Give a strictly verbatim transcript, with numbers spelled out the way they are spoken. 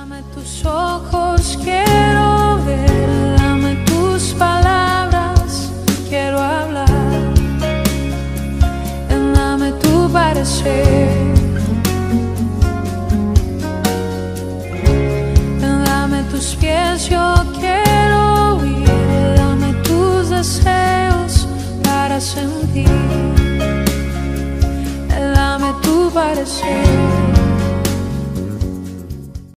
Dame tus ojos, quiero ver, dame tus palabras, quiero hablar. Dame tu parecer, dame tus pies, yo quiero oír, dame tus deseos para sentir, dame tu parecer.